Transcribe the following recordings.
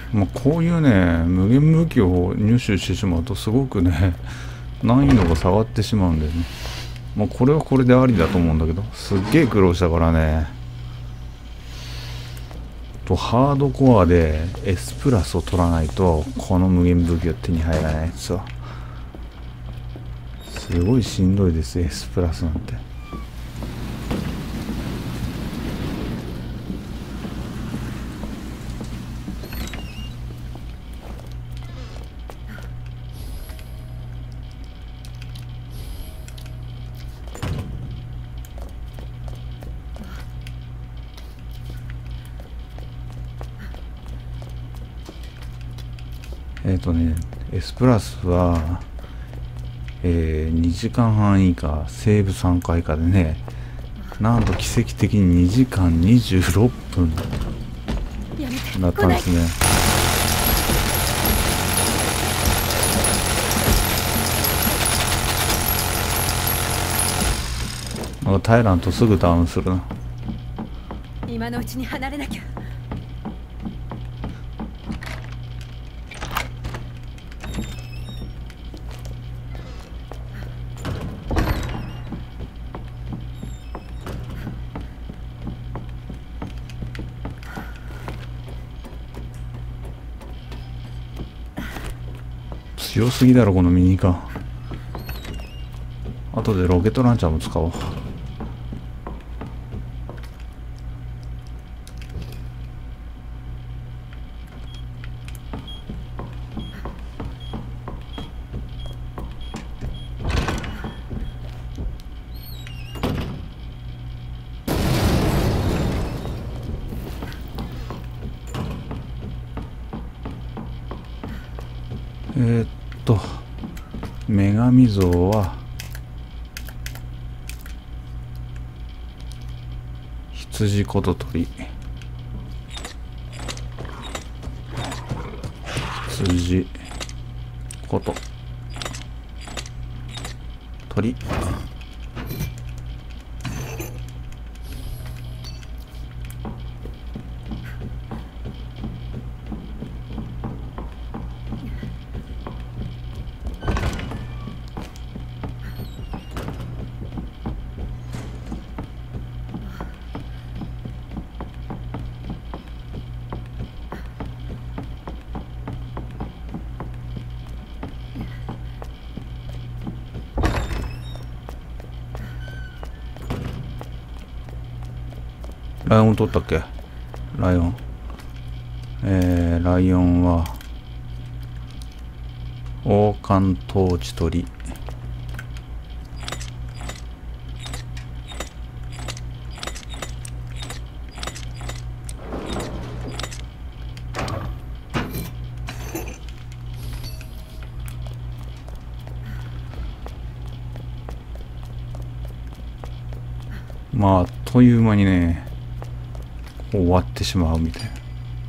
まあ、こういうね無限武器を入手してしまうとすごくね難易度が下がってしまうんだよね。まあ、これはこれでありだと思うんだけど、すっげえ苦労したからね。とハードコアで S プラスを取らないとこの無限武器は手に入らないやつはすごいしんどいです。 S プラスなんて。S プラスは、2時間半以下、セーブ3回以下でね、なんと奇跡的に2時間26分だったんですね。なんかタイラントすぐダウンするな。 今のうちに離れなきゃ。 強すぎだろこのミニカン。後でロケットランチャーも使おう。女神像は羊こと鳥、羊こと鳥。ライオン取ったっけ？ライオン。ライオンは、王冠統治鳥。まあ、あっという間にね、終わってしまうみたいな。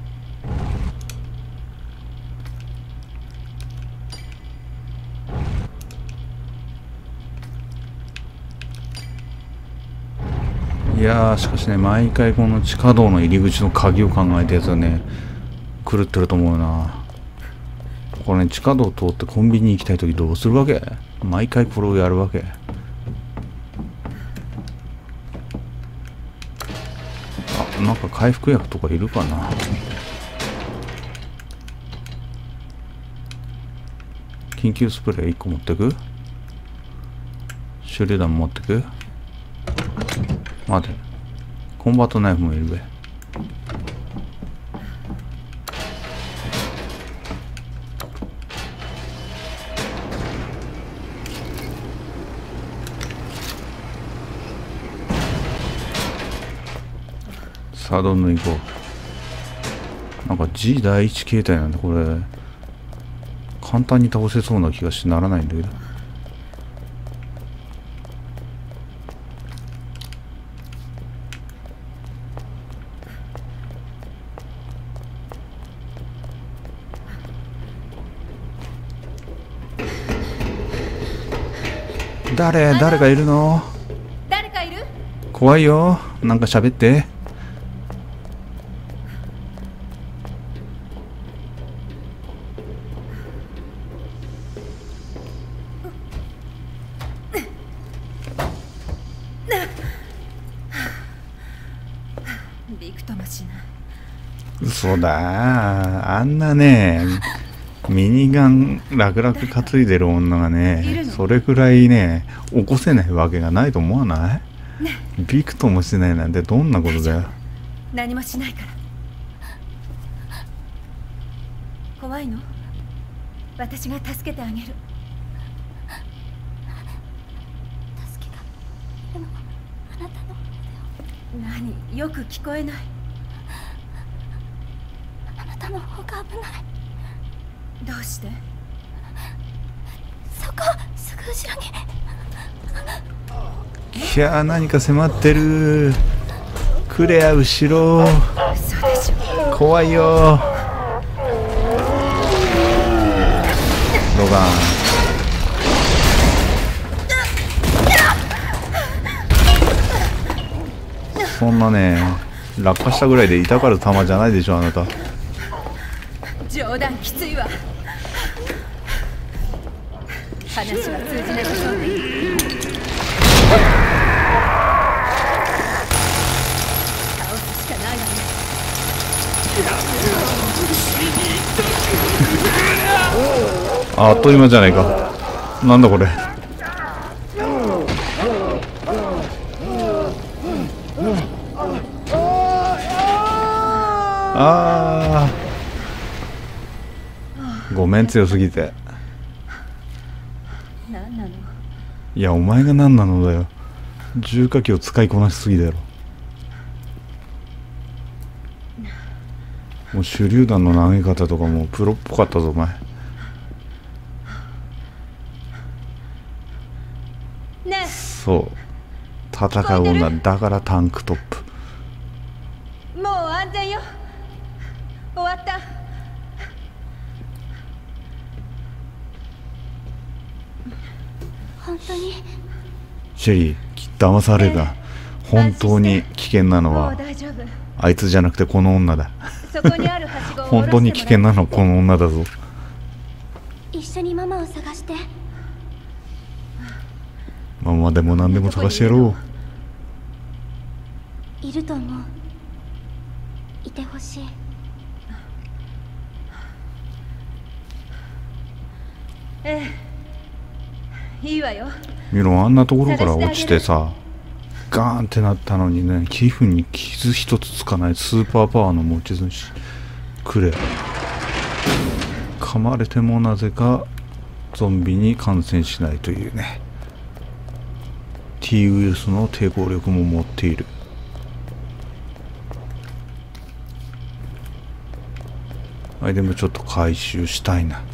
いやー、しかしね、毎回この地下道の入り口の鍵を考えたやつはね、狂ってると思うな。これね、地下道通ってコンビニ行きたいときどうするわけ？毎回これをやるわけ。あ、なんか回復薬とかいるかな。緊急スプレー1個持ってく？手榴弾持ってく？待て、コンバットナイフもいるべ。さあどんどん行こう。なんか G 第一形態なんでこれ簡単に倒せそうな気がしてならないんだけど。誰がいるの？ 誰かいる？ 怖いよ。なんか喋って。 びくともしない。 嘘だ。あんなね、ミニガン楽々担いでる女がね、それくらいね、起こせないわけがないと思わない？びくともしないなんてどんなことだよ。 何もしないから。怖いの？私が助けてあげる。 助けがでもあなたの方では。 何？よく聞こえない。 あなたの方が危ない。 どうして？ そこすぐ後ろに。 いやー、何か迫ってる。クレア後ろ。 嘘でしょ。 怖いよ。ロガン。そんなね、落下したぐらいで痛がる球じゃないでしょあなた。 冗談きついわ。話は通じなさそうね。倒すしかないわね。 あっという間じゃないか。なんだこれ。あー、ごめん、強すぎて。 何なの？ いや、お前が何なのだよ。重火器を使いこなしすぎだろ。もう手榴弾の投げ方とかもうプロっぽかったぞお前。 ねえ、 そう、戦う女だからタンクトップ。 もう安全よ。終わった。 本当にシェリー、騙されるな。本当に危険なのもうは大丈夫。 あいつじゃなくてこの女だ。 そこにあるはしごを本当に危険なのはこの女だぞ。 一緒にママを探して。 ママでも何でも探してやろう。 いると思う。いてほしい。 ええ、いいわよ。 ミロ、あんなところから落ちてさ、ガーンってなったのにね、皮膚に傷一つつかないスーパーパワーの持ち主くれ。噛まれてもなぜかゾンビに感染しないというね。 T ウイルスの抵抗力も持っている。アイテムちょっと回収したいな。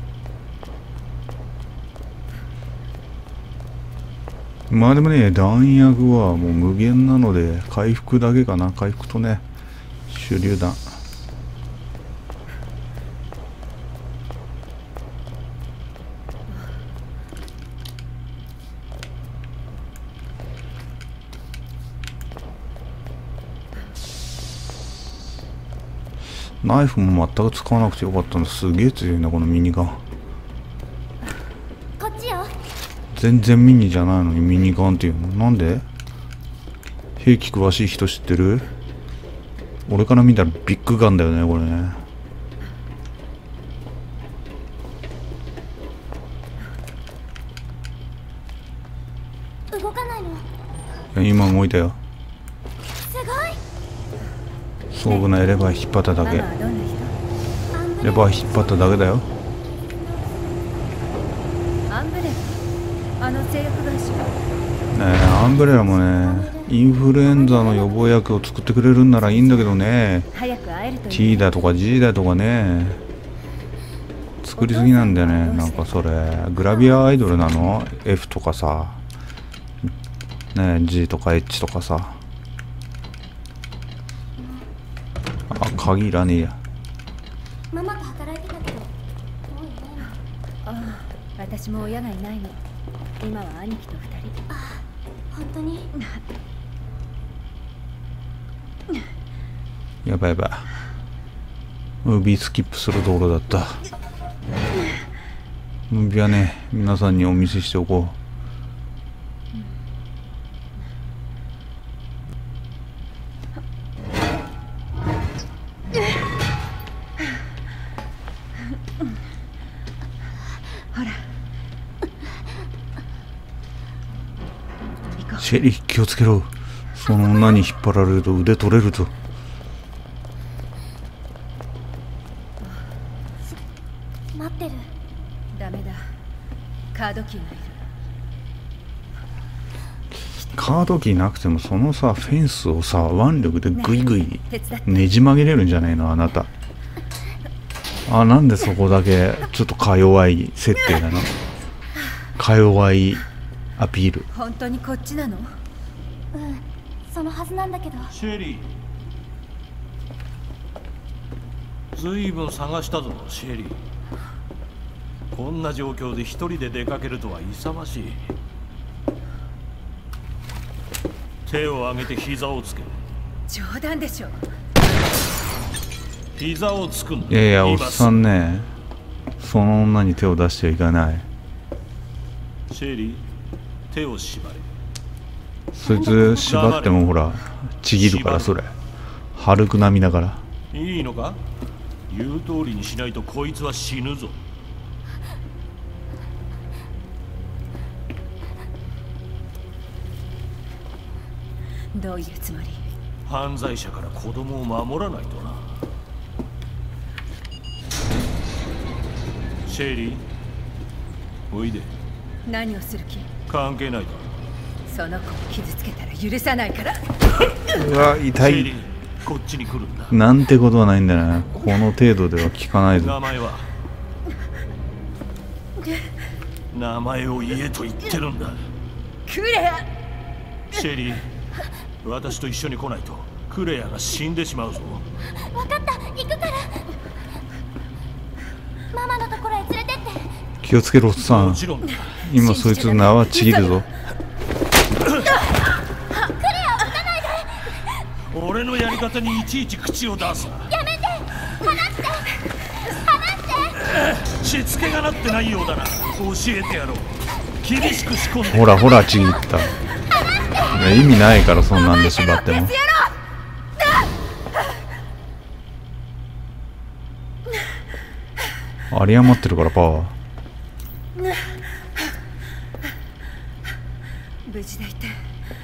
まあでもね、弾薬はもう無限なので回復だけかな。回復とね、手榴弾。ナイフも全く使わなくてよかったんだ。すげえ強いなこのミニガン。 こっちよ。 全然ミニじゃないのにミニガンっていうのなんで？兵器詳しい人知ってる？俺から見たらビッグガンだよねこれね。 動かないの。 いや今動いたよ。 すごい。 装具ないレバー引っ張っただけ。 ママはどんな人？ レバー引っ張っただけだよ。 アンブレラ、あの製薬会社。 ねえ、アンブレラもね、インフルエンザの予防薬を作ってくれるんならいいんだけどね。 早く会えるといい。 T だとか G だとかね、作りすぎなんだよね。なんかそれグラビアアイドルなの？ F とかさねえ、 G とか H とかさ。あ、鍵いらねえや。 ママと働いてたけど、もういないの。 ああ、私も親がいないの。今は兄貴と二人。 あ、本当に。 やばいやばい。ムービースキップする道路だった。ムービーはね、皆さんにお見せしておこう。 シェリー気をつけろ。その女に引っ張られると腕取れるぞ。 待ってる。 ダメだ。カードキーがいる。 カードキーなくてもそのさフェンスをさ腕力でグイグイ手伝って。 ねじ曲げれるんじゃないのあなた。あ、なんでそこだけちょっとか弱い設定なの。か弱いアピール。 本当にこっちなの？ そのはずなんだけど。 シェリー、ずいぶん探したぞシェリー。こんな状況で一人で出かけるとは勇ましい。手を上げて膝をつけ。 冗談でしょ。 膝をつくんだ。 いやいやおっさんね、その女に手を出してはいかない。 シェリー、手を縛れ。 そいつ縛ってもほらちぎるから。それハルク並みだから。 いいのか？言う通りにしないとこいつは死ぬぞ。 どういうつもり？ 犯罪者から子供を守らないとな。シェリー、おいで。 何をする気？ 関係ないだろ。 その子を傷つけたら許さないから。 うわ痛い。 シェリー、こっちに来るんだ。 なんてことはないんだよな。この程度では効かないぞ。 名前は？名前を言えと言ってるんだ。 クレア。 シェリー、私と一緒に来ないとクレアが死んでしまうぞ。 分かった、行くから。ママのところへ連れてって。 気をつけろおっさん。 もちろんだ。 今そいつの縄ちぎるぞ。 俺のやり方にいちいち口を出すな。 やめて、離して離して。 しつけがなってないようだな。教えてやろう。厳しく仕込んで。 ほらほらちぎった。いや意味ないからそんなんで縛っても。有り余ってるからパワー。 無事でいて。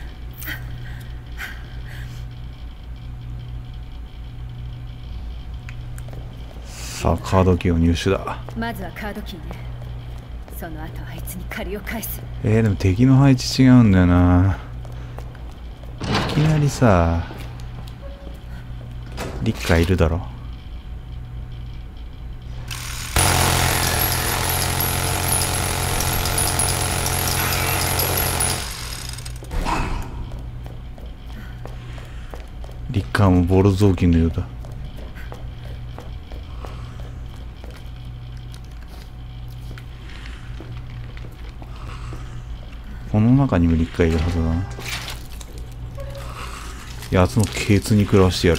さあカードキーを入手だ。 まずはカードキーね。その後あいつに借りを返す。 でも敵の配置違うんだよな。いきなりさリッカいるだろ。リッカーもボロ雑巾のようだ。この中にもリッカーいるはずだな。やつのケツに食らわしてやる。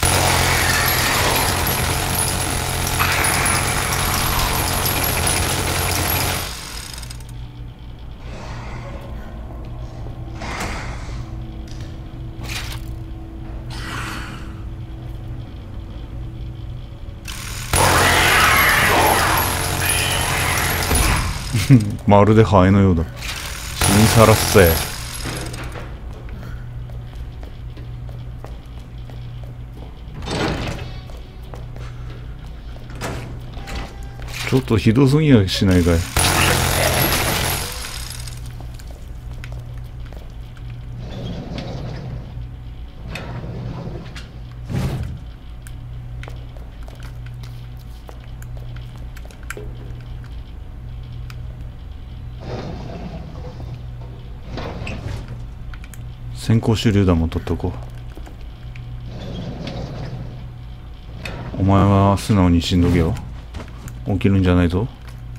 まるでハエのようだ。死にさらすぜ。ちょっとひどすぎやしないかい。先行手榴弾も取っとこう。お前は素直に死んどけよ。起きるんじゃないぞ。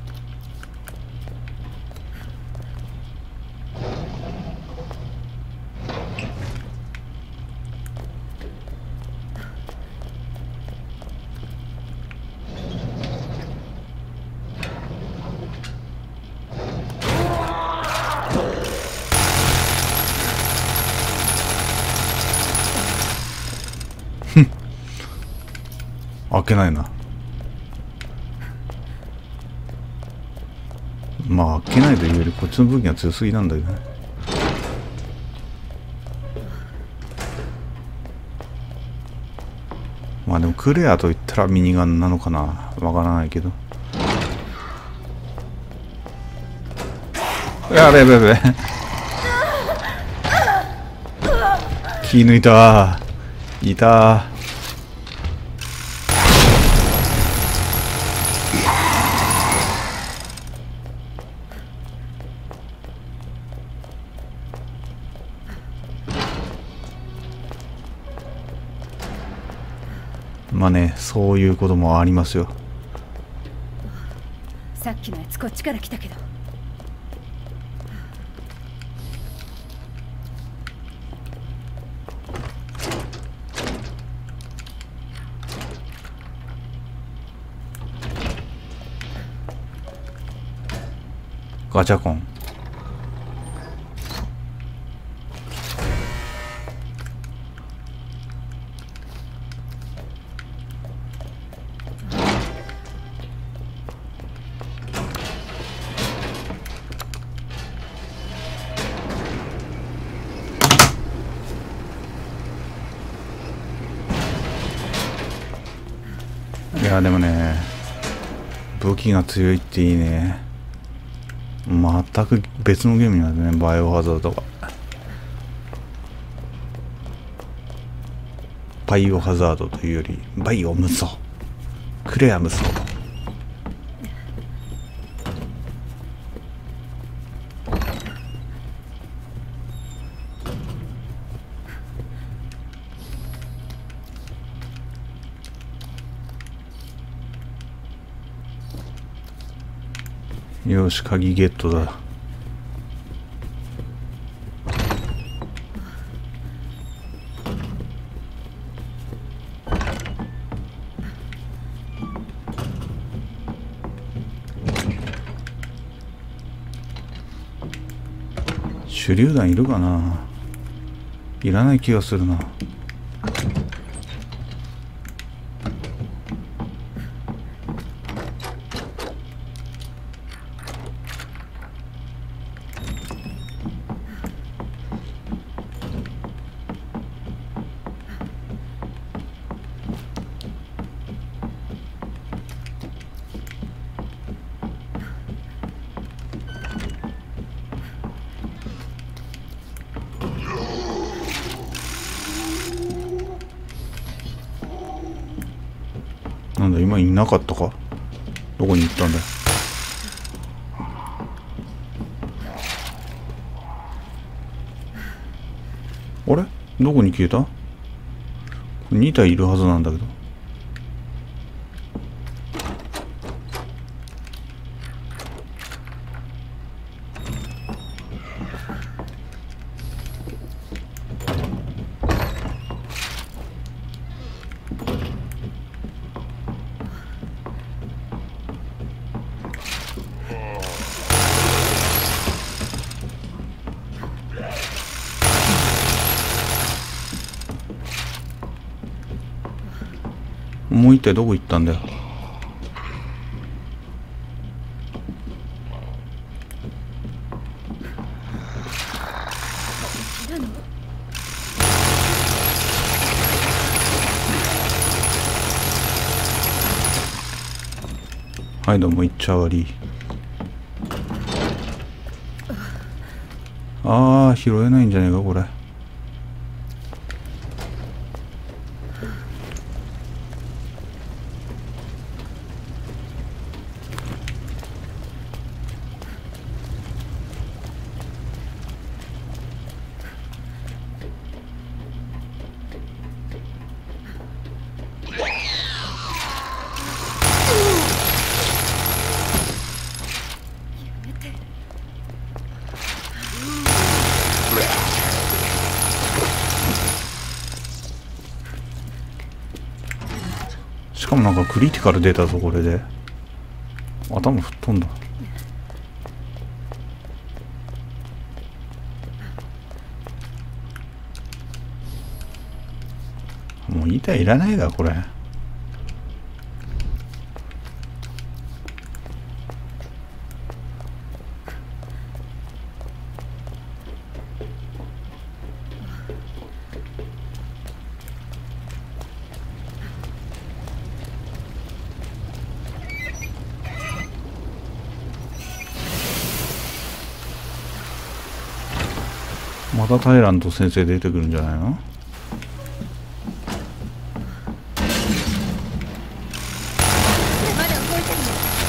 開けないな。まあ開けないというよりこっちの武器が強すぎなんだけどね。 まあでもクレアと言ったらミニガンなのかな、わからないけど。やべやべやべ気抜いた。いた。まあね、そういうこともありますよ。 さっきのやつこっちから来たけど。 ガチャコン。いやでもね、武器が強いっていいね。全く別のゲームになるね、バイオハザードが。バイオハザードというよりバイオ無双、クレア無双。よし、鍵ゲットだ。手榴弾いるかな。いらない気がするな。なんだ、今いなかったか。どこに行ったんだよ。あれ、どこに消えた。2体いるはずなんだけど。もう一体どこ行ったんだよ。はいどうも、いっちゃわり。ああ、拾えないんじゃねえかこれ。しかもなんかクリティカル出たぞこれで。頭吹っ飛んだ。もう板いらないがこれ。 またタイラント先生出てくるんじゃないの？ まだ動いてる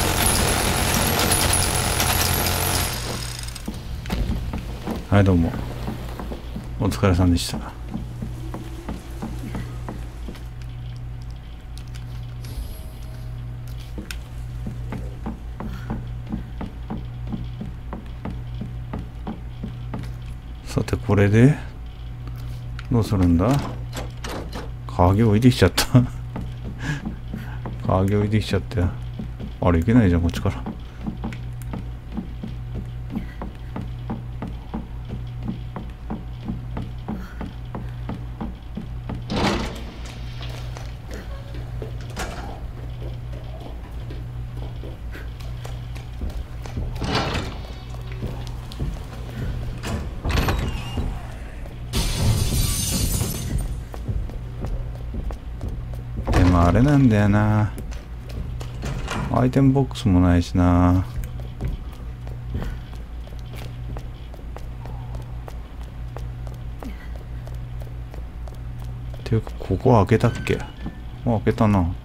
の？ はい、どうもお疲れさんでした。さてこれでどうするんだ？鍵置いてきちゃった鍵置いてきちゃって、あれいけないじゃんこっちから。でもあれなんだよな、アイテムボックスもないしな。っていうかここ開けたっけ？開けたな。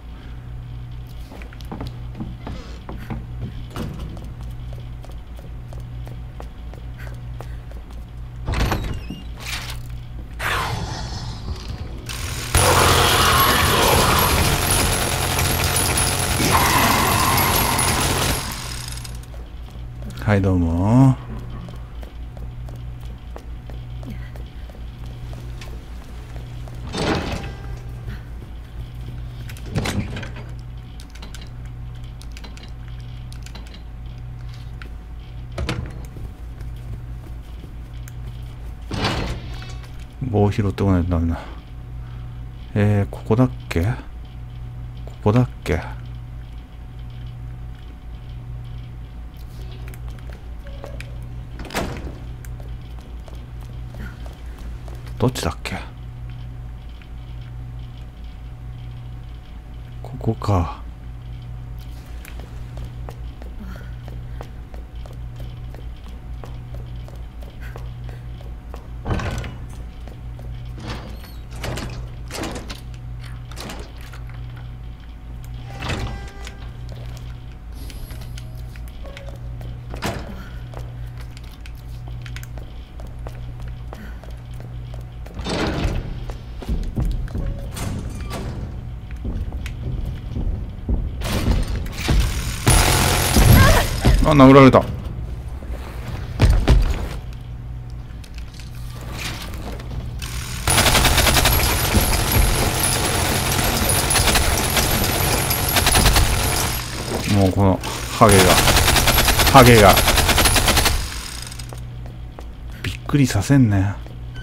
はいどうも。棒拾ってこないとダメだ。ここだっけ？ここだっけ？どっちだっけ？ここか。あ、殴られた。もうこのハゲがびっくりさせんね。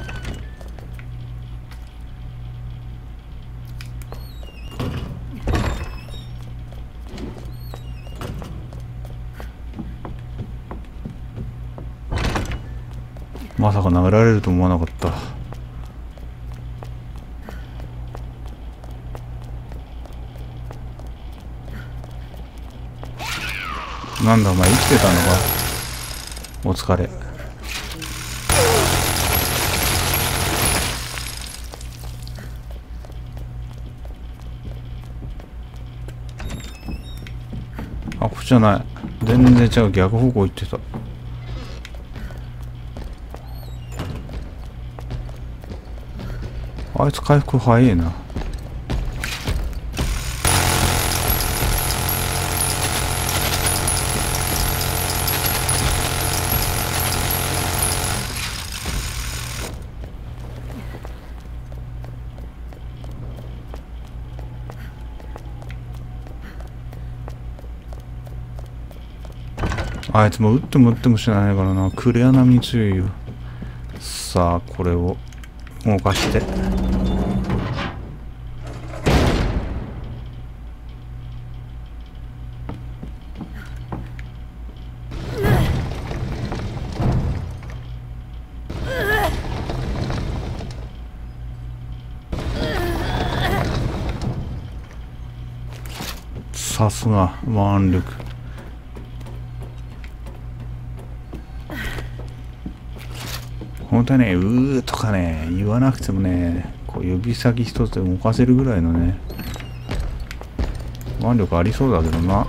まさか殴られると思わなかった。なんだお前生きてたのか。お疲れ。あ、こっちじゃない。全然違う、逆方向行ってた。あいつ回復早いな。あいつも撃っても撃っても知らないからな。クレア並みに強いよ。さあこれを動かして、さすが腕力。 本当はね、うーとかね、言わなくてもね、こう指先一つで動かせるぐらいのね、腕力ありそうだけどな。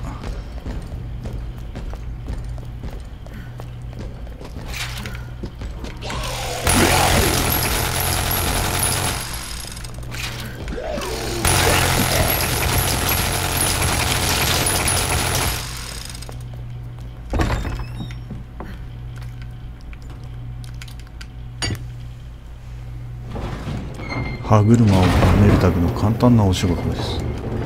歯車をはめるだけの簡単なお仕事です。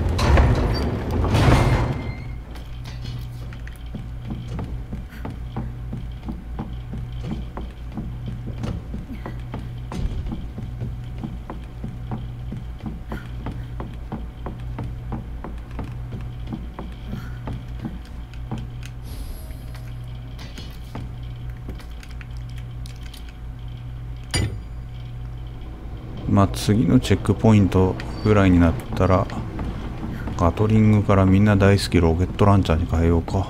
まあ次のチェックポイントぐらいになったらガトリングからみんな大好きロケットランチャーに変えようか。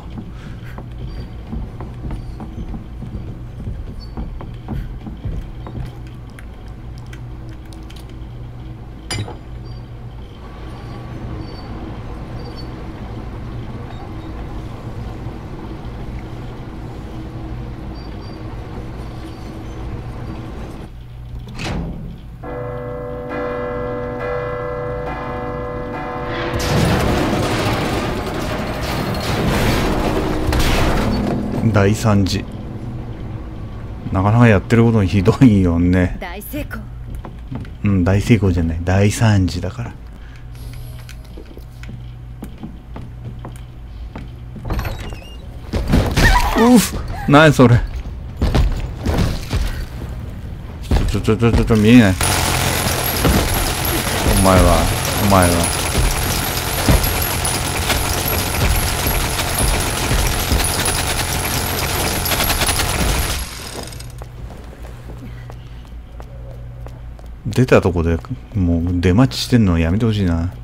大惨事。なかなかやってることにひどいよね。 大成功。 うん、大成功じゃない、大惨事だから。うふ、何それ。ちょ見えない。お前は出たとこでもう出待ちしてんのやめてほしいな。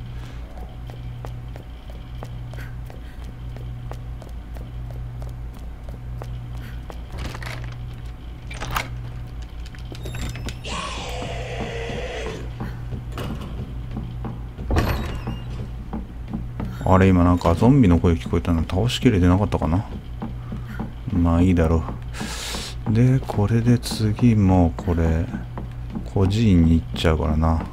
あれ今なんかゾンビの声聞こえたの、倒しきれてなかったかな。まあいいだろう。でこれで次もこれ孤児院に行っちゃうからな。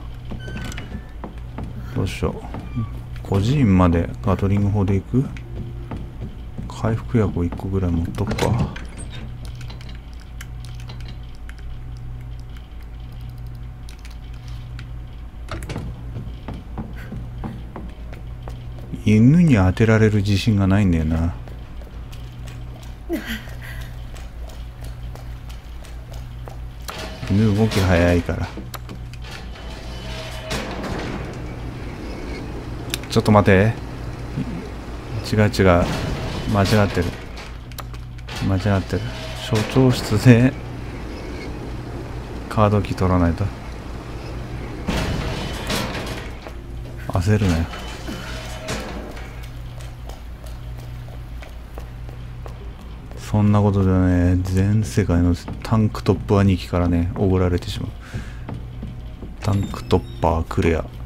どうしよう。孤児院までガトリング砲で行く。回復薬を1個ぐらい持っとくか。犬に当てられる自信がないんだよな。犬動き早いから。ちょっと待て。違う、間違ってる。所長室でカードキー取らないと。焦るなよ。そんなことでね、全世界のタンクトップ兄貴からね、おごられてしまう。タンクトッパークレア。